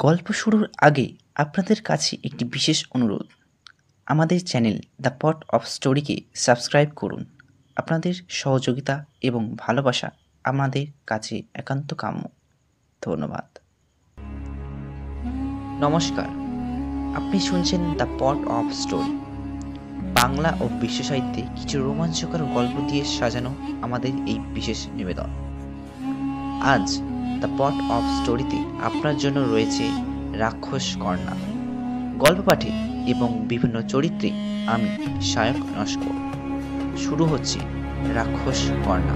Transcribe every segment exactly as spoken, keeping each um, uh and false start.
গল্প শুরুর আগে আপনাদের কাছে একটি বিশেষ অনুরোধ। আমাদের চ্যানেল দ্য পট অফ স্টোরিকে সাবস্ক্রাইব করুন। আপনাদের সহযোগিতা এবং ভালোবাসা আমাদের কাছে একান্ত কাম্য। ধন্যবাদ। নমস্কার, আপনি শুনছেন the pot of story, Bangla ও বিশ্ব সাহিত্যে কিছু রোমাঞ্চকর গল্প দিয়ে সাজানো আমাদের এই বিশেষ নিবেদন। আজ দ্য পট অফ স্টোরিতে আপনার জন্য রয়েছে রাক্ষস কন্যা। গল্প পাঠে এবং বিভিন্ন চরিত্রে আমি সায়ক নস্কর। শুরু হচ্ছে রাক্ষস কন্যা।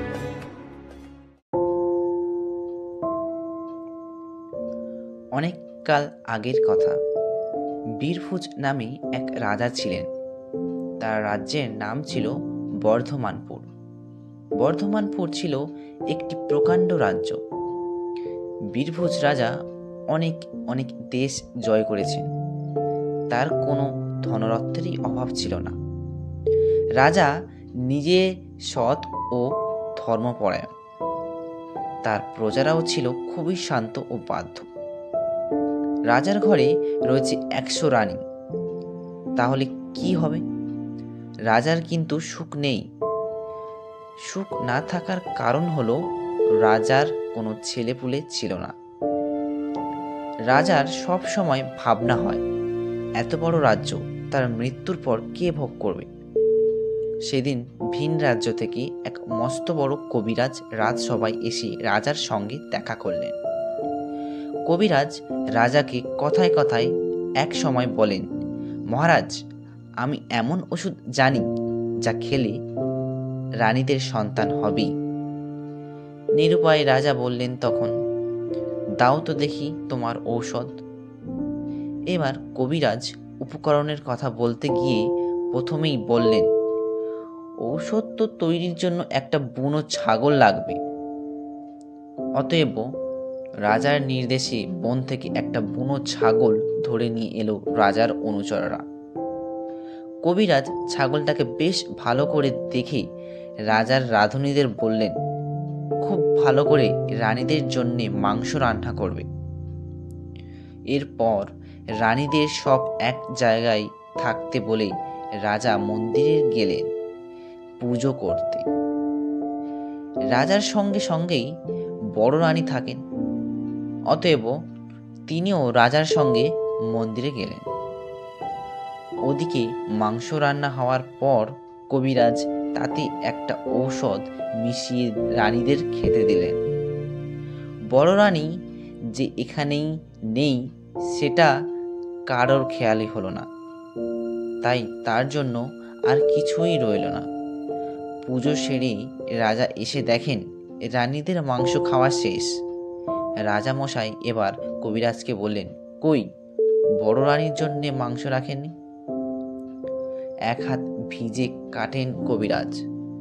অনেক কাল আগের কথা। বীরভুজ নামে এক রাজা ছিলেন। তার রাজ্যের নাম ছিল বর্ধমানপুর। বর্ধমানপুর ছিল একটি প্রকাণ্ড রাজ্য। বীরভুজ রাজা অনেক অনেক দেশ জয় করেছেন। তার কোনো ধনরত্নেরই অভাব ছিল না। রাজা নিজে সৎ ও ধর্মপরায়ণ। তার প্রজারাও ছিল খুবই শান্ত ও বাধ্য। রাজার ঘরে রয়েছে একশো রানী। তাহলে কি হবে? রাজার কিন্তু সুখ নেই। সুখ না থাকার কারণ হলো রাজার কোনো ছেলেপুলে ছিল না। রাজার সব সময় ভাবনা হয়, এত বড় রাজ্য তার মৃত্যুর পর কে ভোগ করবে। সেদিন ভিন রাজ্য থেকে এক মস্ত বড় কবিরাজ রাজসভায় এসে রাজার সঙ্গে দেখা করলেন। কবিরাজ রাজাকে কথায় কথায় এক সময় বলেন, মহারাজ, আমি এমন ওষুধ জানি যা খেলে রানীদের সন্তান হবেই। নিরুপায় রাজা বললেন তখন, দাও তো দেখি তোমার ঔষধ। এবার কবিরাজ উপকরণের কথা বলতে গিয়ে প্রথমেই বললেন, ঔষধ তো তৈরির জন্য একটা বুনো ছাগল লাগবে। অতএব রাজার নির্দেশে বন থেকে একটা বুনো ছাগল ধরে নিয়ে এলো রাজার অনুচররা। কবিরাজ ছাগলটাকে বেশ ভালো করে দেখে রাজার রাঁধুনিদের বললেন, খুব ভালো করে রানীদের জন্যে মাংস রান্না করবে। এরপর রানীদের সব এক জায়গায় থাকতে বলে রাজা মন্দিরে গেলেন পুজো করতে। রাজার সঙ্গে সঙ্গেই বড় রানী থাকেন। অতএব তিনিও রাজার সঙ্গে মন্দিরে গেলেন। ওদিকে মাংস রান্না হওয়ার পর কবিরাজ তাতে একটা ঔষধ মিশিয়ে রানীদের খেতে দিলেন। বড় রানী যে এখানেই নেই সেটা কারোর খেয়ালই হলো না। তাই তার জন্য আর কিছুই রইল না। পুজো সেরে রাজা এসে দেখেন রানীদের মাংস খাওয়া শেষ। রাজা মশাই এবার কবিরাজকে বললেন, কই বড় রানীর জন্য মাংস রাখেননি? এক হাত ভিজে কাটেন কবিরাজ।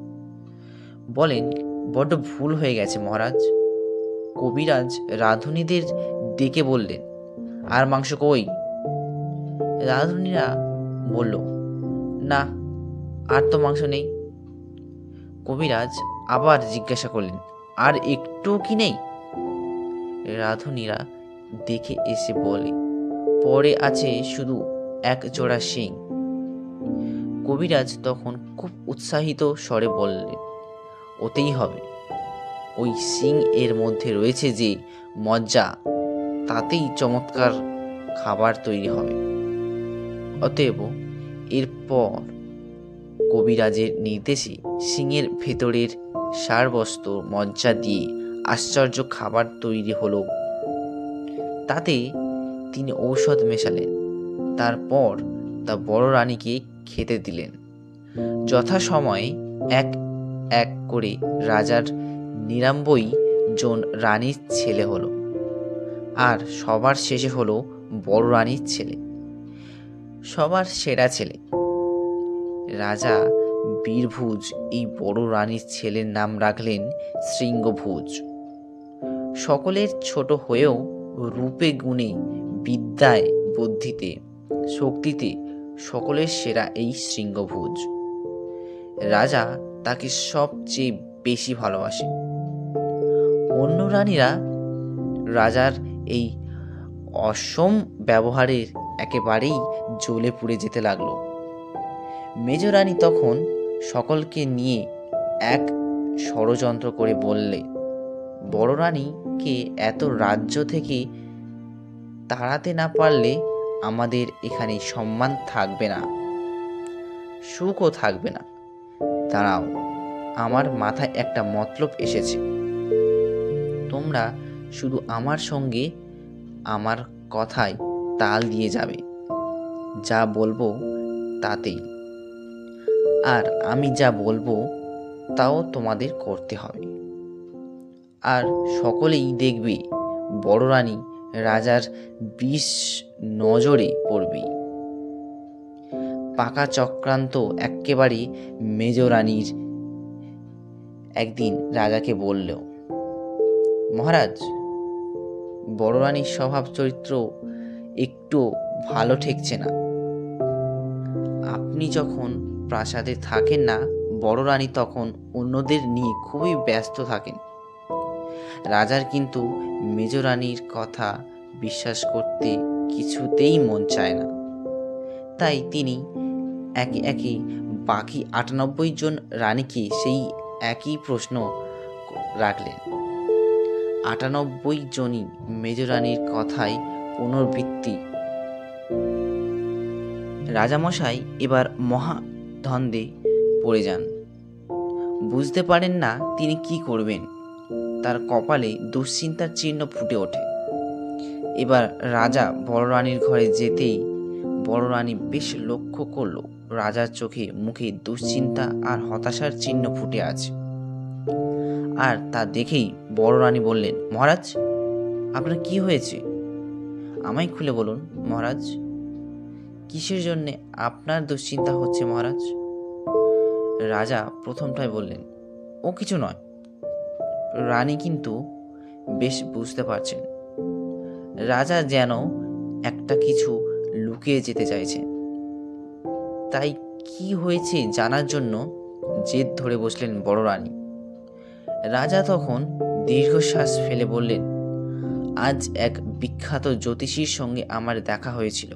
বলেন, বড্ড ভুল হয়ে গেছে মহারাজ। কবিরাজ রাঁধুনিদের ডেকে বললেন, আর মাংস কই? রাঁধুনিরা বলল, না, আর তো মাংস নেই। কবিরাজ আবার জিজ্ঞাসা করলেন, আর একটু কি নেই? রাঁধুনিরা দেখে এসে বলে, পরে আছে শুধু এক জোড়া শিং। কবিরাজ তখন খুব উৎসাহিত স্বরে বললেন, ওতেই হবে। ওই শিং এর মধ্যে রয়েছে যে মজ্জা, তাতেই চমৎকার খাবার তৈরি হবে। অতএব এরপর কবিরাজের নির্দেশে শিংয়ের ভেতরের সারবস্তু মজ্জা দিয়ে আশ্চর্য খাবার তৈরি হলো। তাতে তিনি ঔষধ মেশালেন। তারপর তা বড় রানীকে খেতে দিলেন। যথাসময়ে এক এক করে রাজার নিরানব্বই জন রানীর ছেলে হলো, আর সবার শেষে হলো বড় রানীর ছেলে, সবার সেরা ছেলে। রাজা বীরভুজ এই বড় রানীর ছেলের নাম রাখলেন শৃঙ্গভুজ। সকলের ছোট হয়েও রূপে গুণে বিদ্যায় বুদ্ধিতে শক্তিতে সকলের সেরা এই শৃঙ্গভুজ। রাজা তাকে সবচেয়ে বেশি ভালোবাসে। অন্য রানীরা রাজার এই অসম ব্যবহারের একেবারেই জ্বলে পুড়ে যেতে লাগলো। মেজরানী তখন সকলকে নিয়ে এক ষড়যন্ত্র করে বললে, বড় রানীকে এত রাজ্য থেকে তাড়াতে না পারলে আমাদের এখানে সম্মান থাকবে না, সুখও থাকবে না। দাঁড়াও, আমার মাথায় একটা মতলব এসেছে। তোমরা শুধু আমার সঙ্গে আমার কথায় তাল দিয়ে যাবে, যা বলবো তাতেই। আর আমি যা বলবো তাও তোমাদের করতে হবে। আর সকলেই দেখবে বড় রানী রাজার বিষ নজরে পড়বে। পাকা চক্রান্ত এক্কেবারে। মেজরানীর একদিন রাজাকে বলল, মহারাজ, বড় রানীর স্বভাব চরিত্র একটু ভালো ঠেকছে না। আপনি যখন প্রাসাদে থাকেন না, বড় রানী তখন অন্যদের নিয়ে খুবই ব্যস্ত থাকেন। রাজার কিন্তু মেজরানীর কথা বিশ্বাস করতে কিছুতেই মন চায় না। তাই তিনি একে একে বাকি আটানব্বই জন রানীকে সেই একই প্রশ্ন রাখলেন। আটানব্বই জনই মেজরানীর কথায় পুনরাবৃত্তি। রাজামশাই এবার মহা দ্বন্দ্বে পড়ে যান। বুঝতে পারেন না তিনি কি করবেন। তার কপালে দুশ্চিন্তার চিহ্ন ফুটে ওঠে। এবার রাজা বড় রানীর ঘরে যেতেই বড় রানী বেশ লক্ষ্য করল রাজার চোখে মুখে দুশ্চিন্তা আর হতাশার চিহ্ন ফুটে আছে। আর তা দেখেই বড় রানী বললেন, মহারাজ, আপনার কি হয়েছে? আমায় খুলে বলুন মহারাজ, কিসের জন্যে আপনার দুশ্চিন্তা হচ্ছে মহারাজ? রাজা প্রথমটাই বললেন, ও কিছু নয়। রানী কিন্তু বেশ বুঝতে পারছেন রাজা যেন একটা কিছু লুকিয়ে যেতে চাইছে। তাই কি হয়েছে জানার জন্য জেদ ধরে বসলেন বড় রানী। রাজা তখন দীর্ঘশ্বাস ফেলে বললেন, আজ এক বিখ্যাত জ্যোতিষীর সঙ্গে আমার দেখা হয়েছিল।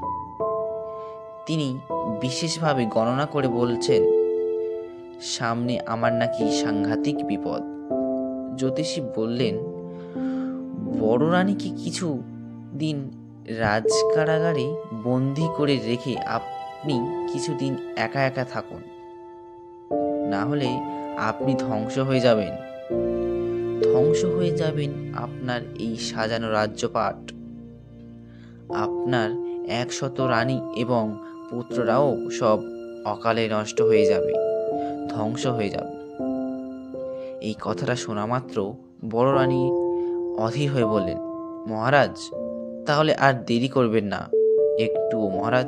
তিনি বিশেষভাবে গণনা করে বলছেন সামনে আমার নাকি সাংঘাতিক বিপদ। জ্যোতিষী বললেন, বড় রানীকে কিছু দিন রাজকারাগারে বন্দি করে রেখে আপনি কিছুদিন একা একা থাকুন, না হলে আপনি ধ্বংস হয়ে যাবেন। ধ্বংস হয়ে যাবেন আপনার এই সাজানো রাজ্যপাট। আপনার একশত রানী এবং পুত্ররাও সব অকালে নষ্ট হয়ে যাবে, ধ্বংস হয়ে যাবে। এই কথাটা শোনা মাত্র বড় রানী অধীর হয়ে বললেন, মহারাজ, তাহলে আর দেরি করবেন না একটু মহারাজ।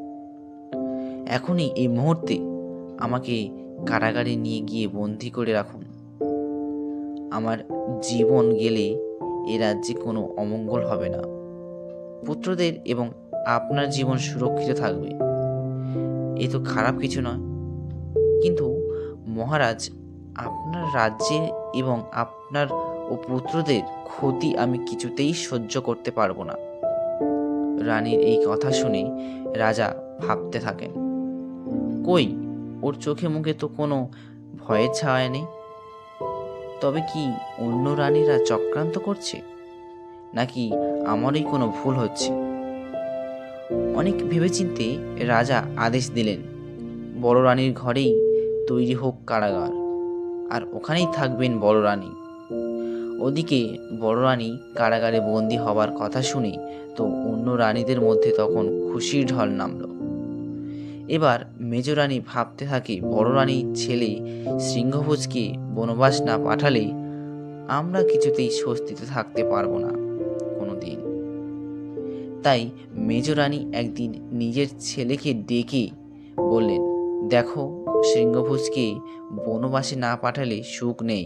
এখনই এই মুহূর্তে আমাকে কারাগারে নিয়ে গিয়ে বন্দি করে রাখুন। আমার জীবন গেলে এ রাজ্যে কোনো অমঙ্গল হবে না। পুত্রদের এবং আপনার জীবন সুরক্ষিত থাকবে। এ তো খারাপ কিছু নয়। কিন্তু মহারাজ, আপনার রাজ্যে এবং আপনার ও পুত্রদের ক্ষতি আমি কিছুতেই সহ্য করতে পারবো না। রানীর এই কথা শুনে রাজা ভাবতে থাকেন, কই, ওর চোখে মুখে তো কোনো ভয়ের ছায়া নেই। তবে কি অন্য রানীরা চক্রান্ত করছে, নাকি আমারই কোনো ভুল হচ্ছে? অনেক ভেবেচিন্তে রাজা আদেশ দিলেন, বড় রানীর ঘরেই তৈরি হোক কারাগার, আর ওখানেই থাকবেন বড় রানী। ওদিকে বড় রানী কারাগারে বন্দি হবার কথা শুনে তো অন্য রানীদের মধ্যে তখন খুশির ঢল নামল। এবার মেজরানী ভাবতে থাকে, বড় রানীর ছেলে সিংহভোজকে বনবাস না পাঠালে আমরা কিছুতেই স্বস্তিতে থাকতে পারবো না কোনো দিন। তাই মেজরানী একদিন নিজের ছেলেকে ডেকে বললেন, দেখো, সিংহভোজকে বনবাসে না পাঠালে সুখ নেই।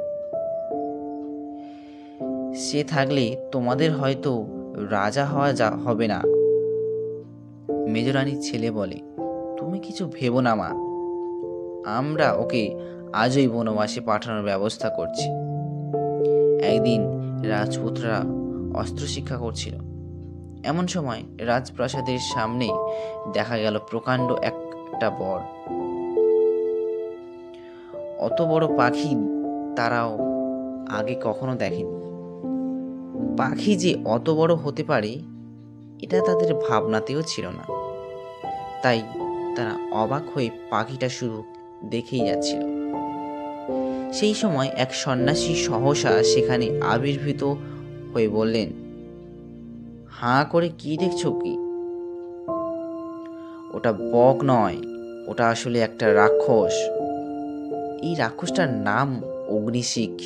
সে থাকলে তোমাদের হয়তো রাজা হওয়া যা হবে না। মেজরানীর ছেলে বলে, তুমি কিছু ভেবো না মা, আমরা ওকে আজই বনবাসে পাঠানোর ব্যবস্থা করছি। একদিন রাজপুত্ররা অস্ত্র শিক্ষা করছিল। এমন সময় রাজপ্রাসাদের সামনে দেখা গেল প্রকাণ্ড একটা বট। অত বড় পাখি তারাও আগে কখনো দেখেনি। পাখি যে অত বড় হতে পারে এটা তাদের ভাবনাতেও ছিল না। তাই তারা অবাক হয়ে পাখিটা শুধু দেখেই যাচ্ছিল। সেই সময় এক সন্ন্যাসী সহসা সেখানে আবির্ভূত হয়ে বললেন, হাঁ করে কি দেখছো কি? ওটা বক নয়, ওটা আসলে একটা রাক্ষস। এই রাক্ষসটার নাম অগ্নিশিখ।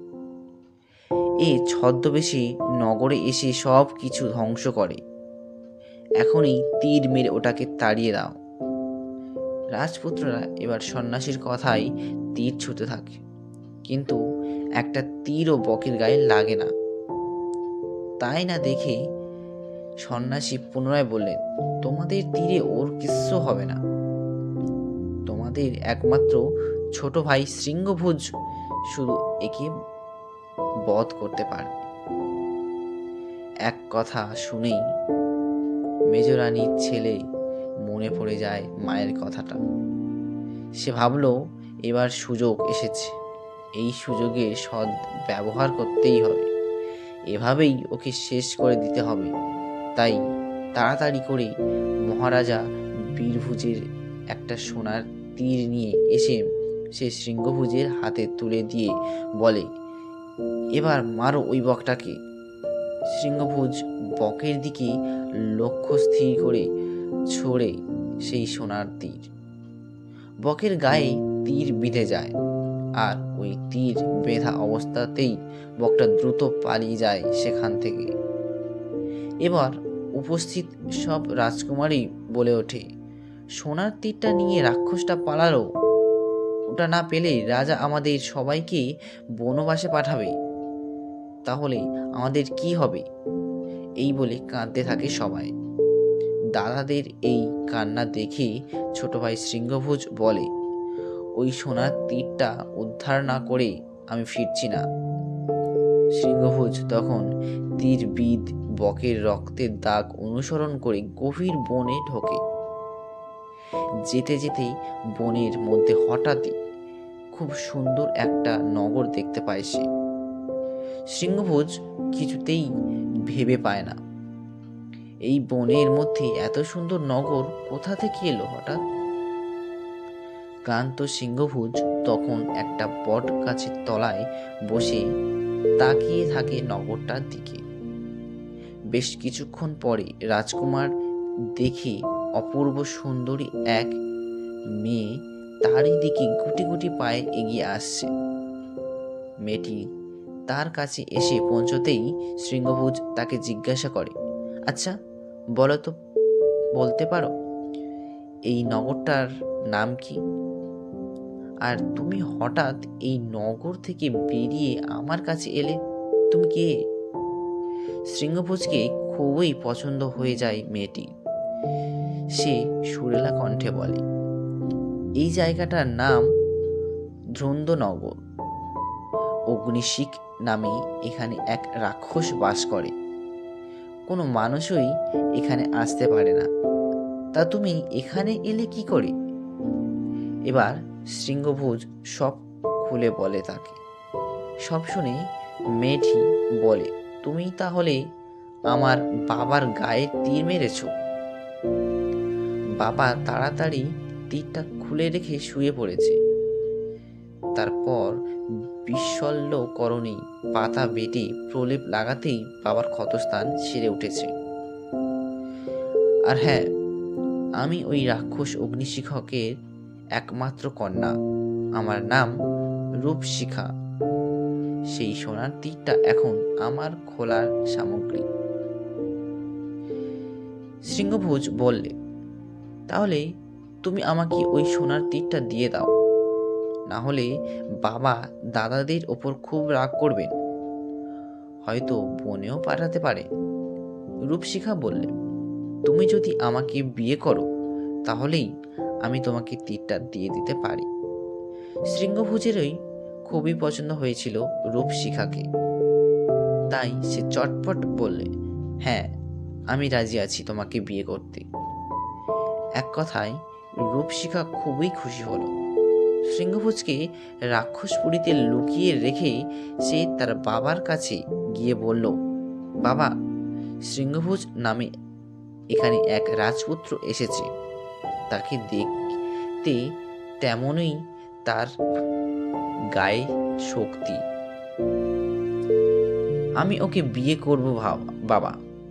এ ছদ্মবেশী নগরে এসে সব কিছু ধ্বংস করে। এখনই তীর মেরে ওটাকে তাড়িয়ে দাও। রাজপুত্ররা এবার সন্ন্যাসীর কথায় তীর ছুঁতে থাকে, কিন্তু একটা তীরও বকের গায়ে লাগে না। তাই না দেখে সন্ন্যাসী পুনরায় বললেন, তোমাদের তীরে ওর কিচ্ছু হবে না। তোমাদের একমাত্র ছোট ভাই শৃঙ্গভুজ শুধু একে বধ করতে পারে। এক কথা শুনেই মেজরানীর ছেলে মনে পড়ে যায় মায়ের কথাটা। সে ভাবল এবার সুযোগ এসেছে, এই সুযোগে সৎ ব্যবহার করতেই হবে। এভাবেই ওকে শেষ করে দিতে হবে। তাই তাড়াতাড়ি করে মহারাজা বীরভুজের একটা সোনার তীর নিয়ে এসে সে শৃঙ্গভুজের হাতে তুলে দিয়ে বলে, এবার মারো ওই বকটাকে। শৃঙ্গভুজ বকের দিকে লক্ষ্য স্থির করে ছড়ে সেই সোনার তীর। বকের গায়ে তীর বিঁধে যায়, আর ওই তীর বেঁধা অবস্থাতেই বকটা দ্রুত পালিয়ে যায় সেখান থেকে। এবার উপস্থিত সব রাজকুমারী বলে ওঠে, সোনার তীরটা নিয়ে রাক্ষসটা পালালো। ওটা না পেলে রাজা আমাদের সবাইকে বনবাসে পাঠাবে। তাহলে আমাদের কি হবে? এই বলে কাঁদতে থাকে সবাই। দাদাদের এই কান্না দেখে ছোট ভাই শৃঙ্গভুজ বলে, ওই সোনার তীরটা উদ্ধার না করে আমি ফিরছি না। শৃঙ্গভুজ তখন তীরবিদ বকের রক্তের দাগ অনুসরণ করে গভীর বনে ঢোকে। যেতে যেতে বনের মধ্যে হঠাৎই খুব সুন্দর একটা নগর দেখতে পায় সে। শৃঙ্গভুজ কিছুতেই ভেবে পায় না, এই বনের মধ্যে এত সুন্দর নগর কোথা থেকে এলো হঠাৎ। ক্লান্ত সিংহভুজ তখন একটা বট গাছের তলায় বসে তাকিয়ে থাকে নগরটার দিকে। বেশ কিছুক্ষণ পরে রাজকুমার দেখে অপূর্ব সুন্দরী এক মেয়ে তারই দিকে গুটি গুটি পায়ে এগিয়ে আসছে। মেয়েটি তার কাছে এসে পৌঁছতেই শৃঙ্গভুজ তাকে জিজ্ঞাসা করে, আচ্ছা বলো তো, বলতে পারো এই নগরটার নাম কি? আর তুমি হঠাৎ এই নগর থেকে বেরিয়ে আমার কাছে এলে, তুমি কে? শৃঙ্গভুজকে খুবই পছন্দ হয়ে যায় মেয়েটি। সে সুরেলা কণ্ঠে বলে, এই জায়গাটার নাম ধ্রন্দনগর। অগ্নিশিখ নামে এখানে এক রাক্ষস বাস করে। কোনো মানুষই এখানে আসতে পারে না। তা তুমি এখানে এলে কি করে? এবার শৃঙ্গভুজ সব খুলে বলে তাকে। সব শুনে মেয়েটি বলে, তুমি তাহলে আমার বাবার গায়ে তীর মেরেছ? বাবা তাড়াতাড়ি তীরটা খুলে রেখে শুয়ে পড়েছে। তারপর বিশল্যকরণী পাতা বেটে প্রলেপ লাগাতেই বাবার ক্ষতস্থান সেরে উঠেছে। আর হ্যাঁ, আমি ওই রাক্ষস অগ্নিশিখকের একমাত্র কন্যা। আমার নাম রূপশিখা। সেই সোনার তীরটা এখন আমার খোলার সামগ্রী। শৃঙ্গভুজ বললে, তাহলে তুমি আমাকে ওই সোনার তীরটা দিয়ে দাও, না হলে বাবা দাদাদের ওপর খুব রাগ করবেন, হয়তো বনেও পাঠাতে পারে। রূপশিখা বললে, তুমি যদি আমাকে বিয়ে করো তাহলেই আমি তোমাকে তীরটা দিয়ে দিতে পারি। শৃঙ্গভুজেরই খুবই পছন্দ হয়েছিল রূপশিখাকে, তাই সে চটপট বললে, হ্যাঁ আমি রাজি আছি তোমাকে বিয়ে করতে। এক কথায় রূপশিখা খুবই খুশি হলো। সিংহভোজকে রাক্ষসপুরীতে লুকিয়ে রেখে সে তার বাবার কাছে গিয়ে বলল, বাবা, সিংহভোজ নামে এখানে এক রাজপুত্র এসেছে। তাকে দেখতে তেমনই তার গায়ে শক্তি। আমি ওকে বিয়ে করব বাবা।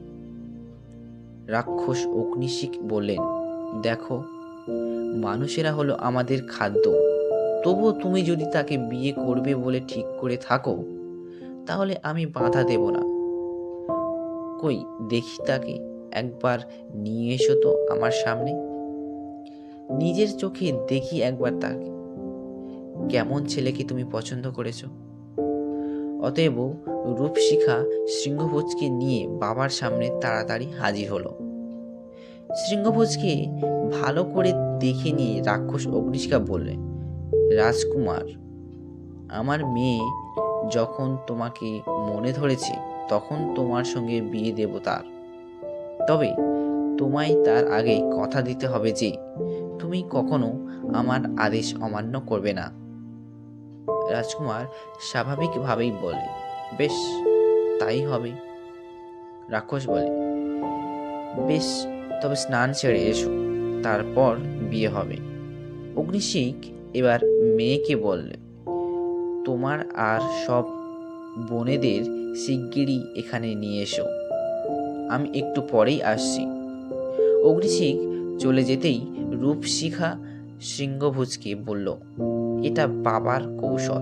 রাক্ষস অগ্নিশিখ বললেন, দেখো, মানুষেরা হলো আমাদের খাদ্য, তবুও তুমি যদি তাকে বিয়ে করবে বলে ঠিক করে থাকো তাহলে আমি বাধা দেব না। কই দেখি তাকে, একবার নিয়ে এসো তো আমার সামনে, নিজের চোখে দেখি একবার তাকে, কেমন ছেলেকে তুমি পছন্দ করেছো। অতএব রূপশিখা সিংহভোজকে নিয়ে বাবার সামনে তাড়াতাড়ি হাজির হলো। সিংহভোজকে ভালো করে দেখে নিয়ে রাক্ষস অগ্নিশিখা বললেন, রাজকুমার, আমার মেয়ে যখন তোমাকে মনে ধরেছে তখন তোমার সঙ্গে বিয়ে দেব তার। তবে তোমায় তার আগে কথা দিতে হবে যে তুমি কখনো আমার আদেশ অমান্য করবে না। রাজকুমার স্বাভাবিকভাবেই বলে, বেশ, তাই হবে। রাক্ষস বলে, বেশ, তবে স্নান সেরে এসো, তারপর বিয়ে হবে। অগ্নিশিখ এবার মেয়েকে বললে, তোমার আর সব বোনেদের শিগগিরই এখানে নিয়ে এসো, আমি একটু পরেই আসছি। অগ্নিশিখ চলে যেতেই রূপশিখা সিংহভোজকে বলল, এটা বাবার কৌশল।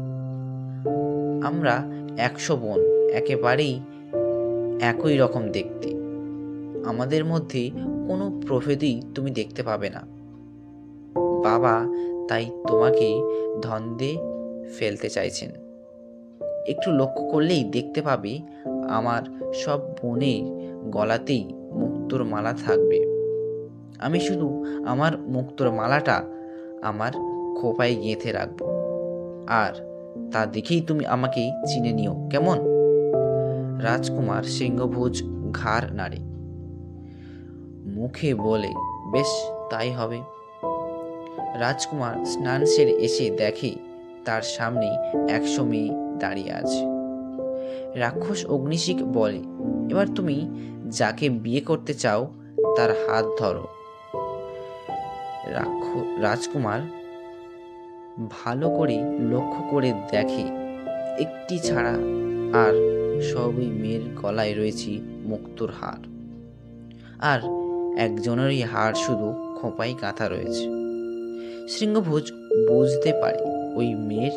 আমরা একশো বোন, একেবারেই একই রকম দেখতে, আমাদের মধ্যে কোনো প্রভেদই তুমি দেখতে পাবে না। বাবা তাই তোমাকে ধন্দে ফেলতে চাইছেন। একটু লক্ষ্য করলেই দেখতে পাবে আমার সব বোনের গলাতেই মুক্তোর মালা থাকবে। আমি শুধু আমার মুক্তোর মালাটা আমার খোপায় গেঁথে রাখব, আর তা দেখেই তুমি আমাকে চিনে নিও, কেমন? রাজকুমার সিংহভোজ ঘাড় নাড়ে, মুখে বলে, বেশ, তাই হবে। রাজকুমার স্নান সেরে এসে দেখে তার সামনে একশো মেয়ে দাঁড়িয়ে আছে। রাক্ষস অগ্নিশিখ বলে, এবার তুমি যাকে বিয়ে করতে চাও তার হাত ধরো। রাজকুমার ভালো করে লক্ষ্য করে দেখে একটি ছাড়া আর সবই মেয়ের গলায় রয়েছে মুক্তোর হার, আর একজনেরই হার শুধু খোঁপায় গাঁথা রয়েছে। সিংহভোজ বুঝতে পারে ওই মেয়ের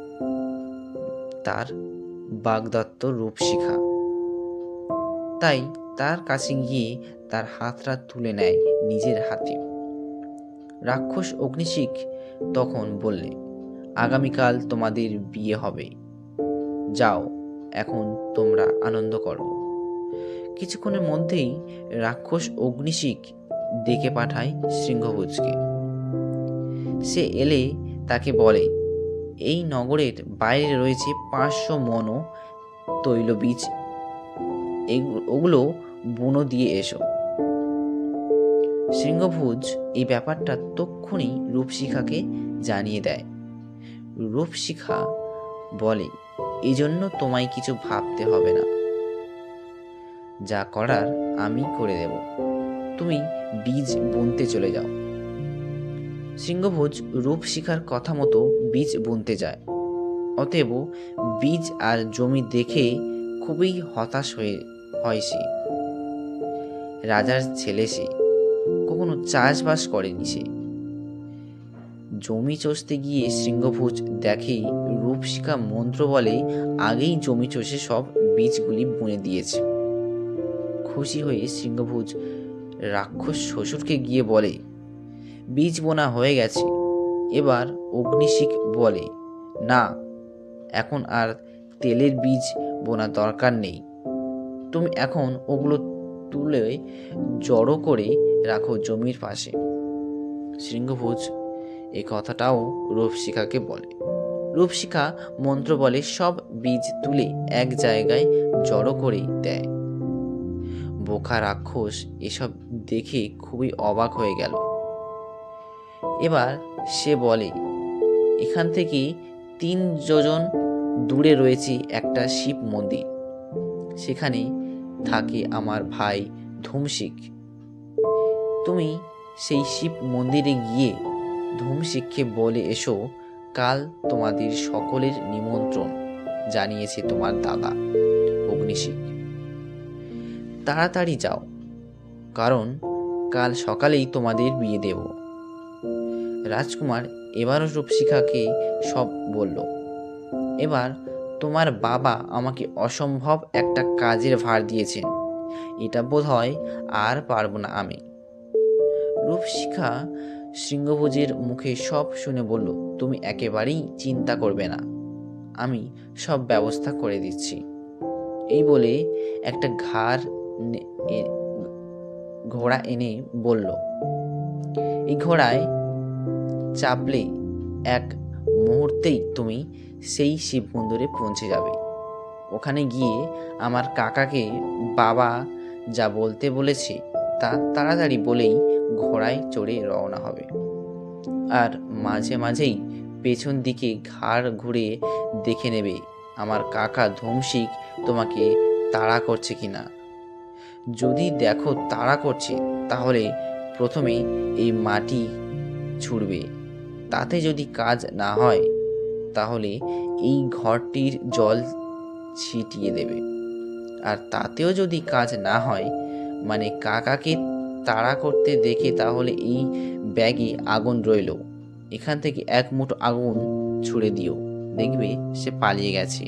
তার বাগদত্ত রূপশিখা, তাই তার কাছে গিয়ে তার হাতটা তুলে নেয় নিজের হাতে। রাক্ষস অগ্নিশিখ তখন বললে, আগামীকাল তোমাদের বিয়ে হবে, যাও এখন তোমরা আনন্দ করো। কিছুক্ষণের মধ্যেই রাক্ষস অগ্নিশিখ ডেকে পাঠায় সিংহভোজকে। সে এলে তাকে বলে, এই নগরের বাইরে রয়েছে পাঁচশো মনো তৈলবীজ, ওগুলো বুনো দিয়ে এসো। সিংহভোজ এই ব্যাপারটা তক্ষুনি রূপশিখাকে জানিয়ে দেয়। রূপশিখা বলে, এই জন্য তোমায় কিছু ভাবতে হবে না, যা করার আমি করে দেব, তুমি বীজ বুনতে চলে যাও। সিংহভোজ রূপশিখার কথা মতো বীজ বুনতে যায়। অতএব বীজ আর জমি দেখে খুবই হতাশ হয়ে হয় সে। রাজার ছেলে সে, কখনো চাষবাস করেনি সে। জমি চষতে গিয়ে সিংহভোজ দেখে রূপশিখা মন্ত্র বলে আগেই জমি চষে সব বীজগুলি বুনে দিয়েছে। খুশি হয়ে সিংহভোজ রাক্ষস শ্বশুরকে গিয়ে বলে, বীজ বোনা হয়ে গেছে। এবার অগ্নিশিখ বলে, না, এখন আর তেলের বীজ বোনা দরকার নেই, তুমি এখন ওগুলো তুলে জড়ো করে রাখো জমির পাশে। সিংহভোজ এই কথাটাও রূপশিখাকে বলে। রূপশিখা মন্ত্র বলে সব বীজ তুলে এক জায়গায় জড়ো করে দেয়। বোকা রাক্ষস এসব দেখে খুবই অবাক হয়ে গেল। এবার সে বলে, এখান থেকে তিন যোজন দূরে রয়েছে একটা শিব মন্দির, সেখানে থাকে আমার ভাই ধুমশিক। তুমি সেই শিব মন্দিরে গিয়ে ধুমশিককে বলে এসো, কাল তোমাদের সকলের নিমন্ত্রণ জানিয়েছে তোমার দাদা অগ্নিশিক। তাড়াতাড়ি যাও, কারণ কাল সকালেই তোমাদের বিয়ে দেব। রাজকুমার এবারও রূপশিখাকে সব বলল। এবার তোমার বাবা আমাকে অসম্ভব একটা কাজের ভার দিয়েছেন, এটা বোধ হয় আর পারবো না আমি। রূপশিখা শৃঙ্গভোজের মুখে সব শুনে বলল, তুমি একেবারেই চিন্তা করবে না, আমি সব ব্যবস্থা করে দিচ্ছি। এই বলে একটা ঘাড় ঘোড়া এনে বলল, এই ঘোড়ায় চাপলে এক মুহূর্তেই তুমি সেই শিব মন্দিরে পৌঁছে যাবে। ওখানে গিয়ে আমার কাকাকে বাবা যা বলতে বলেছে তা তাড়াতাড়ি বলেই ঘোড়ায় চড়ে রওনা হবে। আর মাঝে মাঝেই পেছন দিকে ঘাড় ঘুরে দেখে নেবে আমার কাকা ধুমশিক তোমাকে তাড়া করছে কিনা। যদি দেখো তাড়া করছে, তাহলে প্রথমে এই মাটি ছুঁড়বে, তাতে যদি কাজ না হয় তাহলে এই ঘরটির জল ছিটিয়ে দেবে, আর তাতেও যদি কাজ না হয়, মানে কাকাকে তাড়া করতে দেখে, তাহলে এই ব্যাগে আগুন রইল, এখান থেকে এক মুঠো আগুন ছুঁড়ে দিও, দেখবে সে পালিয়ে গেছে।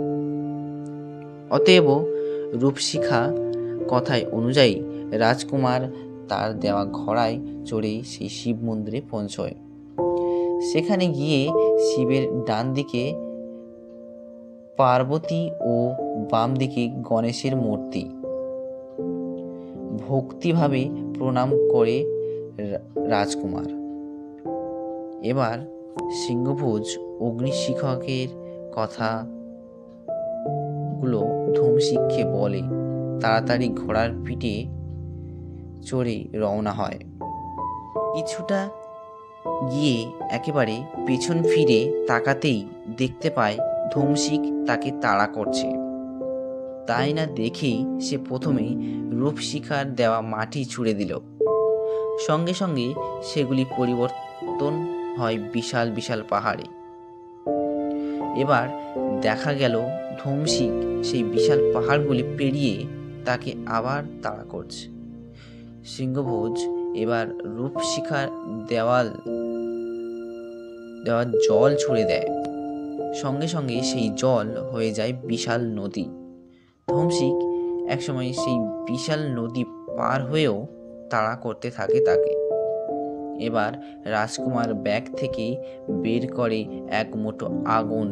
অতএব রূপশিখা কথায় অনুযায়ী রাজকুমার তার দেওয়া ঘোড়ায় চড়ে সেই শিব মন্দিরে পৌঁছয়। সেখানে গিয়ে শিবের ডান দিকে পার্বতী ও বাম দিকে গণেশের মূর্তি ভক্তিভাবে প্রণাম করে রাজকুমার এবার সিংহভোজ অগ্নিশিখকের কথাগুলো ধুমশিককে বলে তাড়াতাড়ি ঘোড়ার পিঠে চড়ে রওনা হয়। কিছুটা গিয়ে একেবারে পেছন ফিরে তাকাতেই দেখতে পায় ধুমশিক তাকে তাড়া করছে। তাই না দেখেই সে প্রথমে রূপশিখার দেওয়া মাটি ছুঁড়ে দিল, সঙ্গে সঙ্গে সেগুলি পরিবর্তন হয় বিশাল বিশাল পাহাড়ে। এবার দেখা গেল ধুমশিক সেই বিশাল পাহাড়গুলি পেরিয়ে তাকে আবার তাড়া করছে। সিংহভোজ এবার রূপশিখার দেওয়াল দেওয়ার জল ছুঁড়ে দেয়, সঙ্গে সঙ্গে সেই জল হয়ে যায় বিশাল নদী। ধুমশিক একসময় সেই বিশাল নদী পার হয়েও তাড়া করতে থাকে তাকে। এবার রাজকুমার ব্যাগ থেকে বের করে এক মুঠো আগুন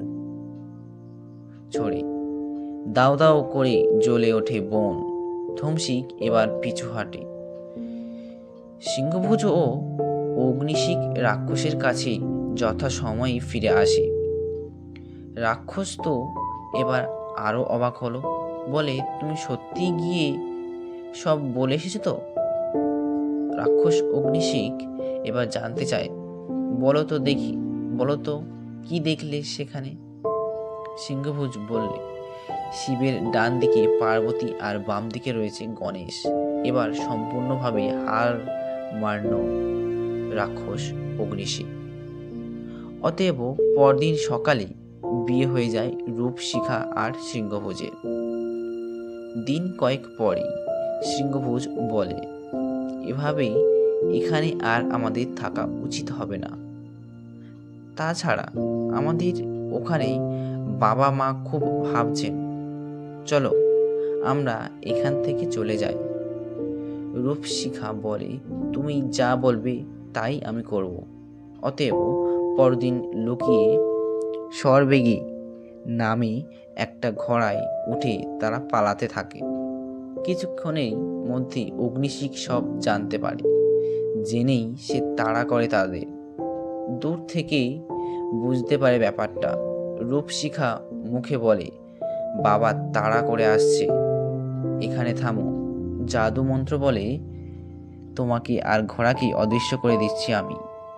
ছড়ে, দাও দাও করে জ্বলে ওঠে বন। ধুমশিক এবার পিছু হাঁটে। সিংহভোজ ও অগ্নিশিক রাক্ষসের কাছে যথাসময়ে ফিরে আসে। রাক্ষস তো এবার আরো অবাক হলো, বলে, তুমি সত্যি গিয়ে সব বলে এসেছো তো? রাক্ষস অগ্নিশিক এবার জানতে চায়, বলো তো দেখি, বলো তো কি দেখলে সেখানে? সিংহভোজ বললে, শিবের ডান দিকে পার্বতী আর বাম দিকে রয়েছে গণেশ। এবার সম্পূর্ণভাবে হার মানল রাক্ষস অগ্নিশিক। অতএব পরদিন সকালে বিয়ে হয়ে যায় রূপশিখা আর সিংহভোজের। দিন কয়েক পরে সিংহভোজ বলে, এভাবেই এখানে আর আমাদের থাকা উচিত হবে না। তাছাড়া আমাদের ওখানে বাবা মা খুব ভাবছেন, চলো আমরা এখান থেকে চলে যাই। রূপশিখা বলে, তুমি যা বলবে তাই আমি করব। অতএব পরদিন লুকিয়ে সরবেগে নামে একটা ঘোড়ায় উঠে তারা পালাতে থাকে। কিছুক্ষণের মধ্যে অগ্নিশিক সব জানতে পারে, জেনেই সে তাড়া করে তাদের। দূর থেকেই বুঝতে পারে ব্যাপারটা। রূপশিখা মুখে বলে, বাবা তাড়া করে আসছে, এখানে থামো। জাদু মন্ত্র বলে তোমাকে আর ঘোড়াকে অদৃশ্য করে দিচ্ছি আমি,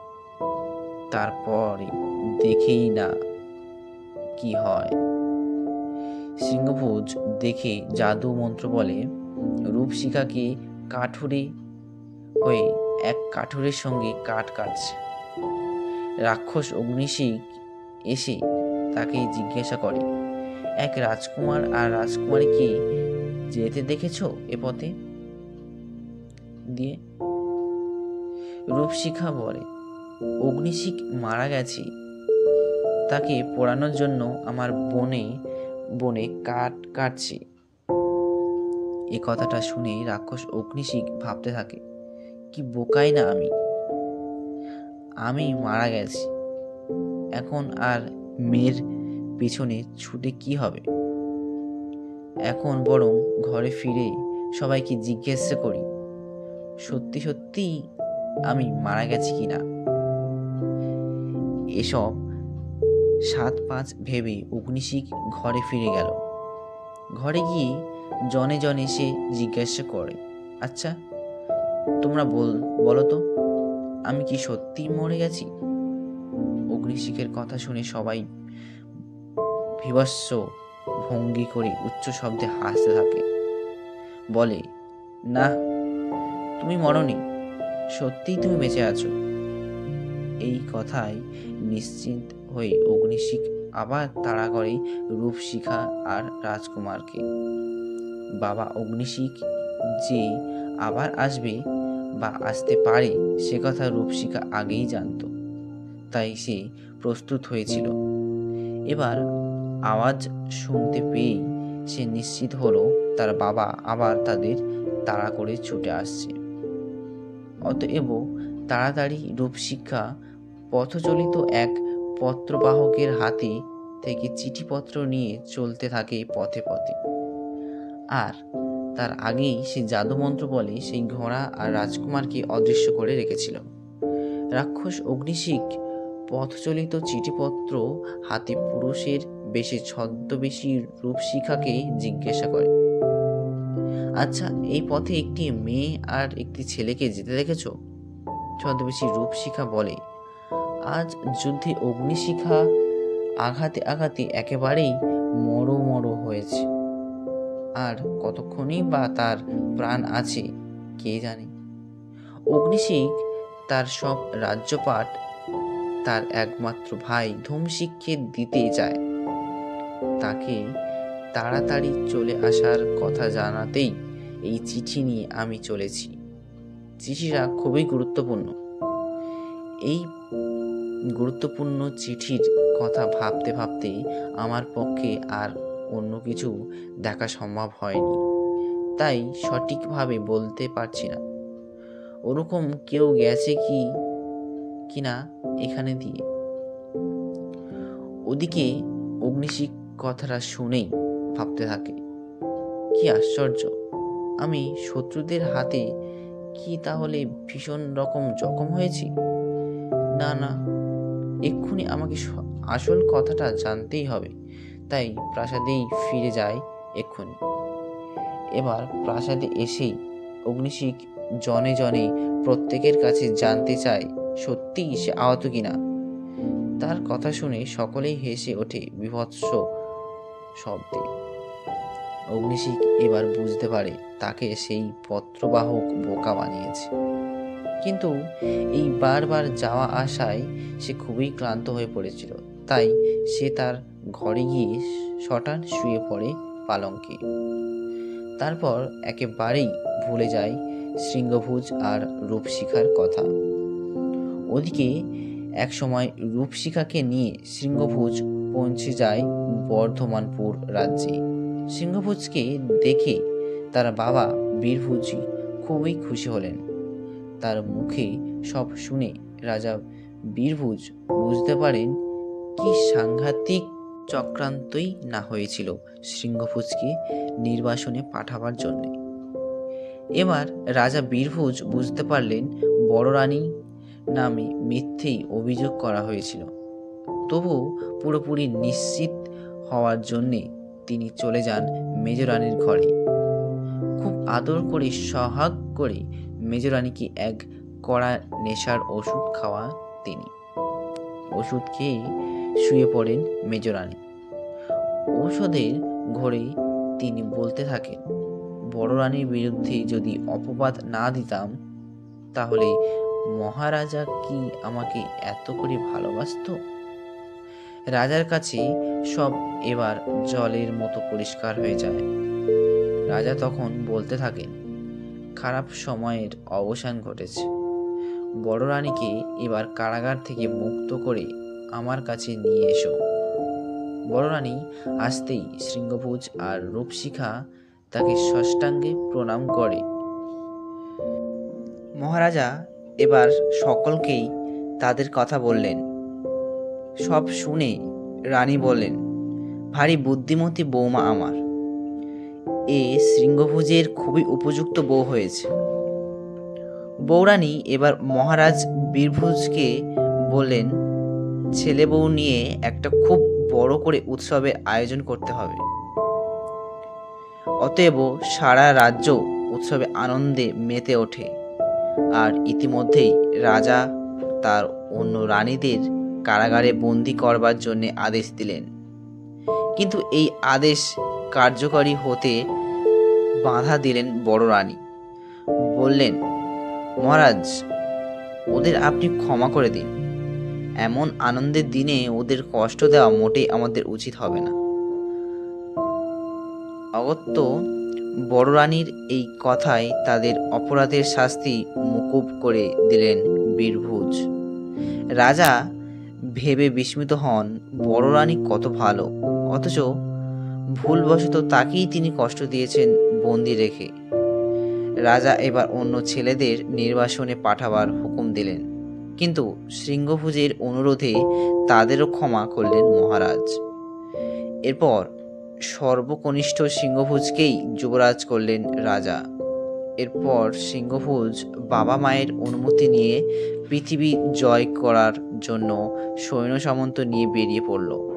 তারপরে দেখেই না কি হয়। সিংহভোজ দেখে জাদু মন্ত্র বলে রূপশিখাকে কাঠুরে হয়ে এক কাঠুরের সঙ্গে কাঠ কাটছে। রাক্ষস অগ্নিশিখ এসে তাকে জিজ্ঞাসা করে, এক রাজকুমার আর রাজকুমারীকে যেতে দেখেছো এ পথে দিয়ে? রূপশিখা বলে, অগ্নিশিখ মারা গেছে, তাকে পোড়ানোর জন্য আমার বনে বনে কাঠ কাটছি। এ কথাটা শুনে রাক্ষস অগ্নিশিখ ভাবতে থাকে, কি বোকাই না আমি আমি মারা গেছি, এখন আর মেয়ের পিছনে ছুটে কি হবে? এখন বরং ঘরে ফিরে সবাইকে জিজ্ঞাসা করি সত্যি সত্যি আমি মারা গেছি কিনা। এসব সাত পাঁচ ভেবে অগ্নিশিখ ঘরে ফিরে গেল। ঘরে গিয়ে জনে জনে সে জিজ্ঞাসা করে, আচ্ছা তোমরা বল বলো তো আমি কি সত্যিই মরে গেছি? অগ্নিশিখের কথা শুনে সবাই বিভৎস ভঙ্গি করে উচ্চ শব্দে হাসতে থাকে। বলে, না তুমি মরনি, সত্যিই তুমি বেঁচে আছো। এই কথায় নিশ্চিন্ত হয়ে অগ্নিশিখ আবার তাড়া করে রূপশিখা আর রাজকুমারকে। বাবা অগ্নিশিখ যে আবার আসবে বা আসতে পারে সে কথা রূপশিখা আগেই জানত, তাই সে প্রস্তুত হয়েছিল। এবার আওয়াজ শুনতে পেয়েই সে নিশ্চিত হলো তার বাবা আবার তাদের তাড়া করে ছুটে আসছে। অতএব তাড়াতাড়ি রূপশিখা পথচলিত এক পত্রবাহকের হাতে থেকে চিঠিপত্র নিয়ে চলতে থাকে পথে পথে। আর তার আগেই সে জাদুমন্ত্র বলে সেই ঘোড়া আর রাজকুমারকে অদৃশ্য করে রেখেছিল। রাক্ষস অগ্নিশিখ পথচলিত চিঠিপত্র হাতে পুরুষের বেশে ছদ্মবেশী রূপশিখাকে জিজ্ঞাসা করে, আচ্ছা এই পথে একটি মেয়ে আর একটি ছেলেকে যেতে দেখেছ? ছদ্মবেশী রূপশিখা বলে, আজ যুদ্ধে অগ্নিশিখা আঘাতে আঘাতে একেবারেই মরো মরো হয়েছে, আর কতক্ষণই বা তার প্রাণ আছে কে জানে। অগ্নিশিখ তার সব রাজ্যপাট তার একমাত্র ভাই ধূমশিখকে দিতে চায়। তাকে তাড়াতাড়ি চলে আসার কথা জানাতেই এই চিঠি নিয়ে আমি চলেছি। চিঠিটা খুবই গুরুত্বপূর্ণ। এই গুরুত্বপূর্ণ চিঠির কথা ভাবতে ভাবতে আমার পক্ষে আর অন্য কিছু দেখা সম্ভব হয়নি, তাই সঠিকভাবে বলতে পারছি না ওরকম কেউ গেছে কি কিনা এখানে দিয়ে। ওদিকে অগ্নিশিখ কথাটা শুনেই ভাবতে থাকে, কি আশ্চর্য, আমি শত্রুদের হাতে কি তাহলে ভীষণ রকম জখম হয়েছি? না না, এক্ষুনি আমাকে আসল কথাটা জানতেই হবে, তাই প্রাসাদেই ফিরে যায় এক্ষুনি। এবার প্রাসাদে এসেই অগ্নিশিখ জনে জনে প্রত্যেকের কাছে জানতে চায় সত্যিই সে আহত কিনা। তার কথা শুনে সকলেই হেসে ওঠে বিভৎস শব্দে। অগ্নিশিখ এবার বুঝতে পারে তাকে সেই পত্রবাহক বোকা বানিয়েছে, কিন্তু এই বারবার যাওয়া আসায় সে খুবই ক্লান্ত হয়ে পড়েছিল, তাই সে তার ঘরে গিয়ে শটান শুয়ে পড়ে পালঙ্কে। তারপর একেবারেই ভুলে যায় শৃঙ্গভোজ আর রূপশিখার কথা। ওদিকে একসময় রূপশিখাকে নিয়ে শৃঙ্গভোজ পৌঁছে যায় বর্ধমানপুর রাজ্যে। সিংহভোজকে দেখে তার বাবা বীরভোজ খুবই খুশি হলেন। তার মুখে সব শুনে রাজা বীরভোজ বুঝতে পারেন কি সাংঘাতিক চক্রান্তই না হয়েছিল সিংহভোজকে নির্বাসনে পাঠাবার জন্যে। এবার রাজা বীরভোজ বুঝতে পারলেন বড় রানী নামে মিথ্যেই অভিযোগ করা হয়েছিল। তবু পুরোপুরি নিশ্চিত হওয়ার জন্যে তিনি চলে যান মেজরানীর ঘরে। খুব আদর করে সোহাগ করে মেজরানীকে এক কড়া নেশার ওষুধ খাওয়া তিনি। ওষুধ খেয়ে শুয়ে পড়েন মেজরানী। ঔষধের ঘরে তিনি বলতে থাকেন, বড় রানীর বিরুদ্ধে যদি অপবাদ না দিতাম তাহলে মহারাজা কি আমাকে এত করে ভালোবাসত? রাজার কাছে সব এবার জলের মতো পরিষ্কার হয়ে যায়। রাজা তখন বলতে থাকেন, খারাপ সময়ের অবসান ঘটেছে। বড় রানীকে এবার কারাগার থেকে মুক্ত করে আমার কাছে নিয়ে এসো। বড় রানী আসতেই শৃঙ্গভুজ আর রূপশিখা তাকে ষষ্ঠাঙ্গে প্রণাম করে। মহারাজা এবার সকলকেই তাদের কথা বললেন। সব শুনে রানী বললেন, ভারী বুদ্ধিমতী বৌমা আমার, এ শৃঙ্গভুজের খুবই উপযুক্ত বউ হয়েছে। বৌরানী এবার মহারাজ বীরভুজকে বললেন, ছেলে বউ নিয়ে একটা খুব বড় করে উৎসবের আয়োজন করতে হবে। অতএব সারা রাজ্য উৎসবে আনন্দে মেতে ওঠে। আর ইতিমধ্যেই রাজা তার অন্য রানীদের কারাগারে বন্দি করবার জন্য আদেশ দিলেন। কিন্তু এই আদেশ কার্যকরী হতে বাধা দিলেন বড় রানী। বললেন, মহারাজ, ওদের আপনি ক্ষমা করে দিন। এমন আনন্দের দিনে ওদের কষ্ট দেওয়া মোটেই আমাদের উচিত হবে না। অগত্য বড় রানীর এই কথায় তাদের অপরাধের শাস্তি মকুব করে দিলেন বীরভুজ। রাজা ভেবে বিস্মিত হন, বড় রানী কত ভালো, অথচ ভুলবশত তাকেই তিনি কষ্ট দিয়েছেন বন্দি রেখে। রাজা এবার অন্য ছেলেদের নির্বাসনে পাঠাবার হুকুম দিলেন, কিন্তু শৃঙ্গভুজের অনুরোধে তাদেরও ক্ষমা করলেন মহারাজ। এরপর সর্বকনিষ্ঠ সিংহভুজকেই যুবরাজ করলেন রাজা। এরপর সিংহভুজ বাবা মায়ের অনুমতি নিয়ে পৃথিবী জয় করার জন্য সৈন্য সামন্ত নিয়ে বেরিয়ে পড়ল।